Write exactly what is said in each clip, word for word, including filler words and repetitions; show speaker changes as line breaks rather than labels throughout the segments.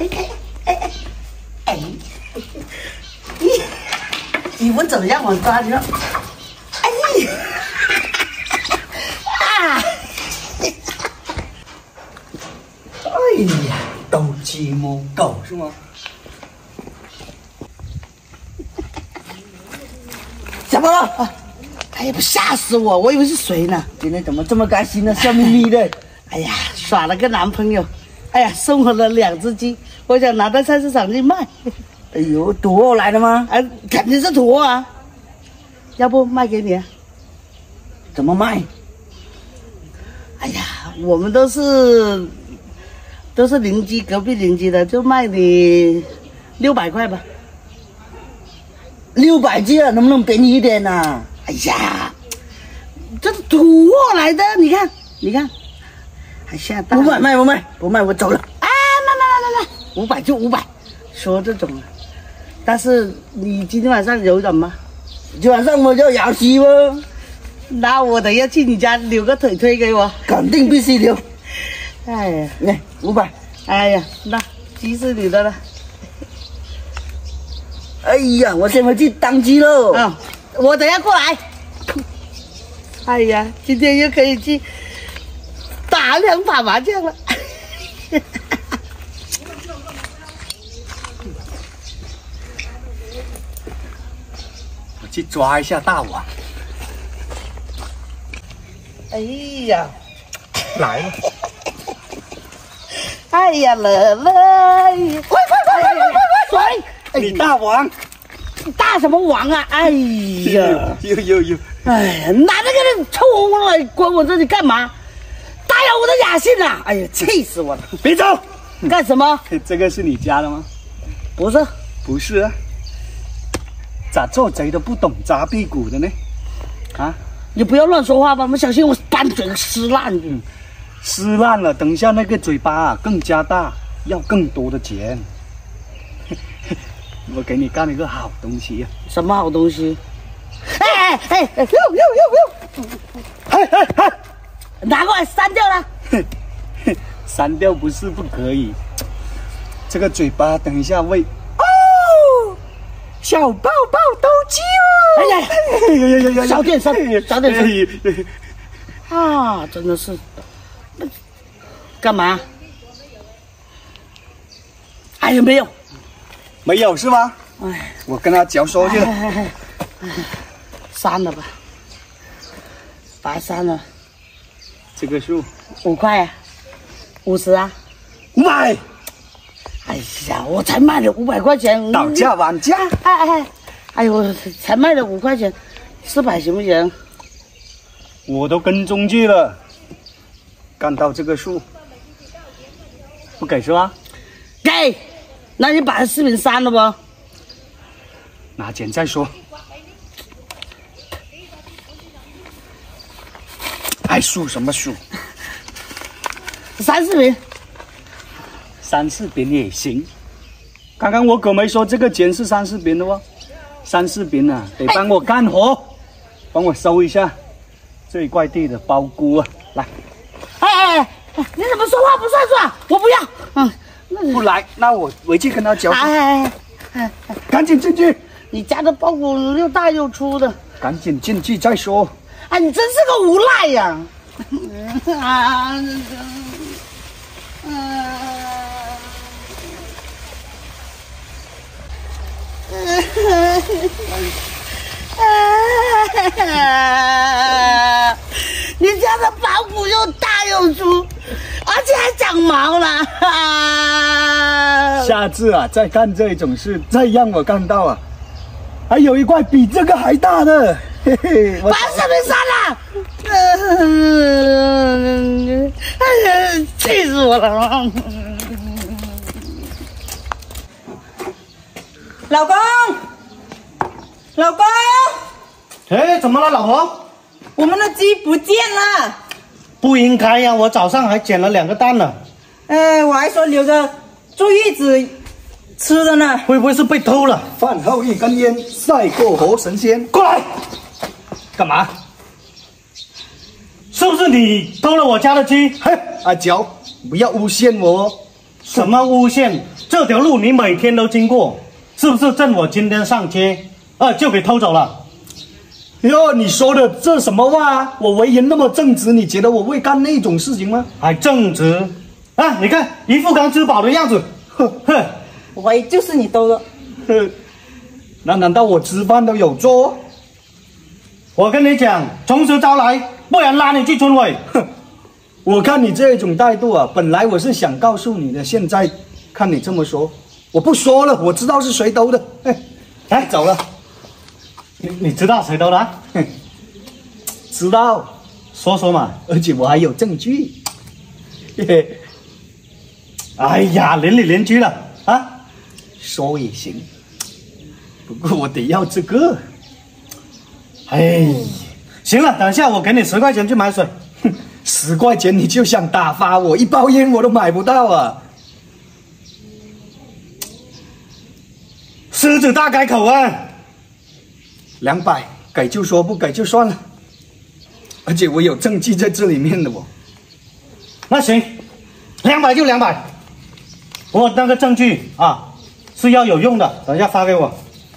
哎哎哎哎哎！你你们怎么样？我抓你了！哎啊！哎呀，斗鸡摸狗是吗？怎么了？哎呀，不吓死我！我以为是谁呢？今天怎么这么开心呢？笑眯眯的。哎呀，耍了个男朋友。哎呀，送我了两只鸡，我想拿到菜市场去卖。哎呦，土货来的吗？啊，肯定是土货啊！要不卖给你啊？怎么卖？哎呀，我们都是都是邻居，隔壁邻居的，就卖你六百块吧。六百只啊，能不能便宜一点呢、啊？哎呀，这是土货来的，你看，你看，还下大。不卖，卖不卖，不卖，我走了。啊，卖卖卖卖卖，五百就五百，说这种。但是你今天晚上有人吗？今天晚上我就摇席哦。那我等一下去你家留个腿推给我，肯定必须留。哎呀，来五百。哎呀，那鸡是你的了。哎呀，我先回去当鸡喽。啊、嗯，我等下过来。哎呀，今天又可以去打两把麻将了。
我去抓一下大王。
哎呀，
来了！
哎呀，乐乐，快快快快快快快！
你大王，
大什么王啊？哎呀，
呦呦呦！
哎呀，拿那个人冲来关我这里干嘛？打扰我的雅兴啊！哎呀，气死我了！
别走！
干什么？
这个是你家的吗？
不是，
不是啊。咋做贼都不懂砸屁股的呢？啊！
你不要乱说话吧，我小心我把你嘴撕烂。嗯，
撕烂了，等一下那个嘴巴、啊、更加大，要更多的钱。我给你干一个好东西呀、
啊！什么好东西？哎哎哎！呦呦呦呦！
嘿嘿嘿！
拿过来删掉了。
删掉不是不可以，这个嘴巴等一下喂。
哦，小抱抱斗鸡哦！哎呀呀呀呀！少点声，少点声。啊，真的是，干嘛？哎呀，没有。
没有是吗？
哎，
我跟他讲说去了。
哎哎哎删了吧，把它删了。
这个数
五块啊，五十啊，
五百。
哎呀，我才卖了五百块钱，
讨价还价。
哎哎哎，哎呦，才卖了五块钱，四百行不行？
我都跟踪去了，干到这个数，不给是吧？
给。那你把视频删了不？
拿钱再说。还数什么数？
删视频。
删视频也行。刚刚我可没说这个钱是删视频的哦。删视频啊，得帮我干活，帮我收一下这一块地的包菇啊！来。
哎哎哎，你怎么说话不算数啊？我不要。嗯。
不来，那我回去跟他讲。
哎哎哎，
赶紧进去！
你家的包谷又大又粗的，
赶紧进去再说。
哎，你真是个无赖呀！啊，你家的包谷又大又粗。而且还长毛了，
下次啊，再干这种事，再让我干到啊，还有一块比这个还大的，嘿嘿，
把视频删了，哎呀，气死我了！
老公，老公，
哎，怎么了，老婆？
我们的鸡不见了。
不应该呀、啊，我早上还捡了两个蛋呢。
呃，我还说留着坐月子吃的呢。
会不会是被偷了？
饭后一根烟，赛过活神仙。
过来，干嘛？是不是你偷了我家的鸡？
嘿，阿娇，不要诬陷我。
什么诬陷？ 这条路你每天都经过，是不是趁我今天上街，啊，就给偷走了？
哟，你说的这什么话啊？我为人那么正直，你觉得我会干那种事情吗？
还正直啊！你看一副刚吃饱的样子，哼哼。
喂，就是你偷的。
哼，那难道我吃饭都有做？
我跟你讲，从实招来，不然拉你去村委。
哼，我看你这种态度啊，本来我是想告诉你的，现在看你这么说，我不说了，我知道是谁偷的。哎，
哎，
走了。
你你知道谁偷的、啊？
哼，知道，
说说嘛。
而且我还有证据。嘿嘿，
哎呀，邻里邻居了啊，
说也行，不过我得要这个。
哎，行了，等一下我给你十块钱去买水。
哼，十块钱你就想打发我，一包烟我都买不到啊！
狮子大开口啊！
两百，给就说，不给就算了。而且我有证据在这里面的我。
那行，两百就两百。我那个证据啊是要有用的，等一下发给我。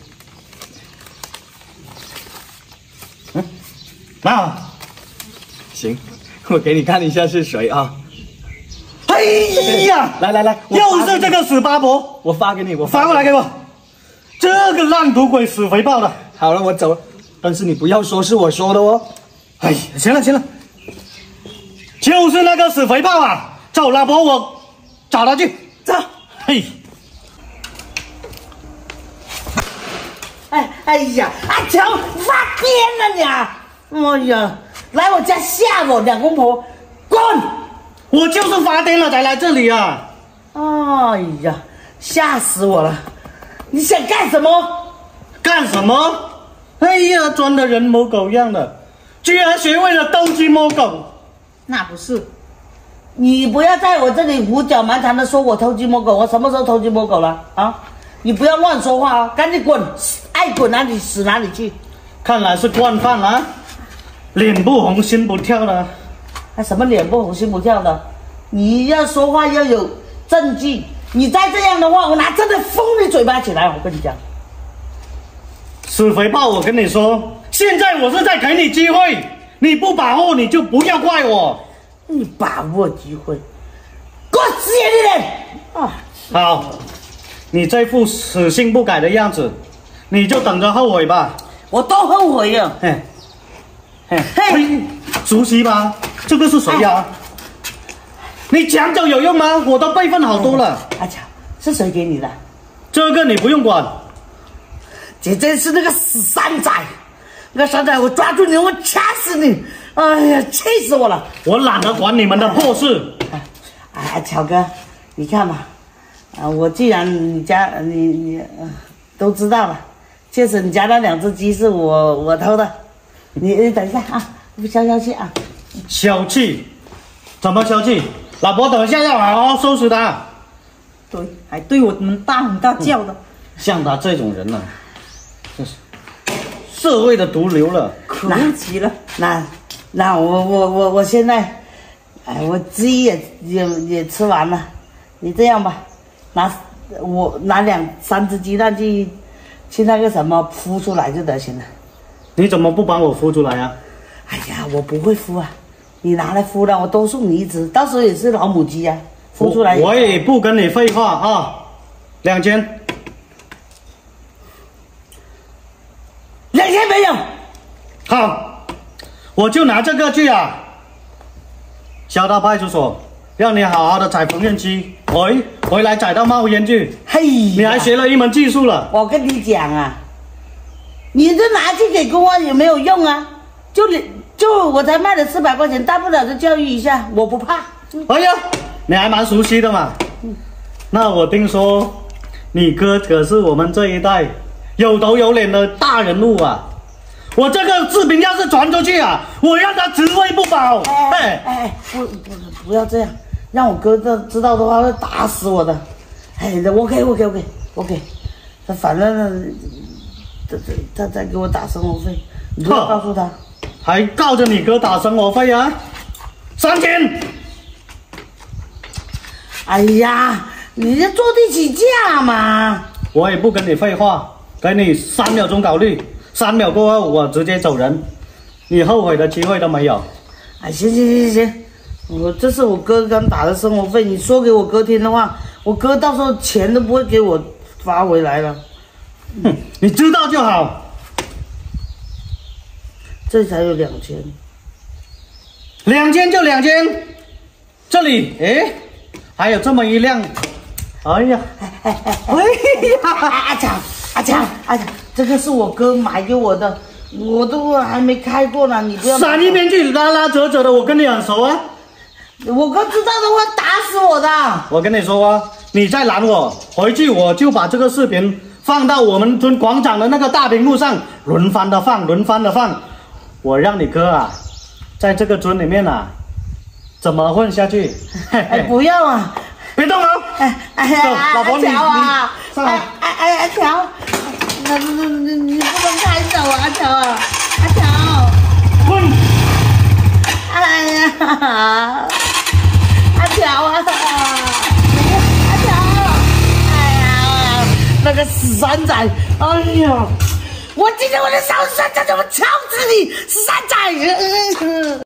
嗯，那
行，我给你看一下是谁啊？
哎呀，
来来来，
又是这个死八婆，
我发给你，我
发过来给我。这个烂赌鬼死肥豹的。
好了，我走了，但是你不要说是我说的哦。
哎，行了行了，就是那个死肥豹啊！走，老婆，我找他去。
走。
嘿，
哎哎呀，阿强发癫了你啊！哎呀，来我家吓我，两公婆，滚！
我就是发癫了才来这里啊！
哎呀，吓死我了！你想干什么？
干什么？哎呀，装的人模狗样的，居然学会了偷鸡摸狗。
那不是，
你不要在我这里胡搅蛮缠的说我偷鸡摸狗，我什么时候偷鸡摸狗了啊？你不要乱说话啊！赶紧滚，爱滚哪里死哪里去！
看来是惯犯了、啊，脸不红心不跳的。
还什么脸不红心不跳的？你要说话要有证据，你再这样的话，我拿真的封你嘴巴起来！我跟你讲，
死肥豹，我跟你说，现在我是在给你机会，你不把握你就不要怪我。
你把握机会，给我死眼的人啊！
好，你这副死性不改的样子，你就等着后悔吧。
我都后悔了。
嘿，嘿，嘿，熟悉吧？这个是谁呀、啊？你讲就有用吗？我都备份好多了。
阿强，是谁给你的？
这个你不用管。
这真是那个死山仔！那个山仔，我抓住你，我掐死你！哎呀，气死我了！
我懒得管你们的破事。
哎，巧哥，你看嘛，啊，我既然你家你你、呃、都知道了，确实你家那两只鸡是我我偷的，你你等一下啊，不消消气啊。
消气？怎么消气？老婆，等一下要好好收拾他。
对，还对我们大吼大叫的，
像他这种人呢、啊，真是社会的毒瘤了。
可恶极了。
那那我我我我现在，哎，我鸡也也也吃完了，你这样吧，拿我拿两三只鸡蛋去去那个什么孵出来就得行了。
你怎么不帮我孵出来啊？
哎呀，我不会孵啊，你拿来孵了，我多送你一只，到时候也是老母鸡啊，孵出来。
我, 我也不跟你废话啊，两千，
两千没有。
好，我就拿这个去啊，交到派出所，让你好好的宰缝纫机，回回来宰到冒烟去。
嘿，
你还学了一门技术了。
我跟你讲啊，你这拿去给公安也没有用啊，就你就我才卖了四百块钱，大不了就教育一下，我不怕。
哎呀，你还蛮熟悉的嘛。那我听说你哥可是我们这一代有头有脸的大人物啊。我这个视频要是传出去啊，我让他职位不保。
哎哎哎，不不不要这样，让我哥这知道的话会打死我的。哎，OK OK OK OK， 他反正这这他再给我打生活费，你不要告诉他。
还告着你哥打生活费啊？三千。
哎呀， 你就坐地起价嘛。
我也不跟你废话，给你三秒钟考虑，三秒过后我直接走人，你后悔的机会都没有。
哎，行行行行行，我这是我哥刚打的生活费，你说给我哥听的话，我哥到时候钱都不会给我发回来了。
哼，你知道就好。
这才有两千，
两千就两千。这里，哎，还有这么一辆。哎呀，
哎呀，阿强阿强阿强，这个是我哥买给我的，我都还没开过呢，你不要。
闪一边去，拉拉扯扯的，我跟你很熟啊。
我哥知道的会打死我的。
我跟你说啊，你再拦我，回去我就把这个视频放到我们村广场的那个大屏幕上，轮番的放，轮番的放。我让你哥啊，在这个村里面啊，怎么混下去？
哎，不要啊！
别动啊！
哎哎
走，
呀，
老婆你
阿乔啊，
你上来。
哎哎哎，阿乔，那那你你不能开走啊，阿乔啊，阿乔，
滚！
哎呀，阿乔啊，阿乔，哎呀，那个死山仔，哎呀，我今天我的小山仔怎么敲死你，死山仔！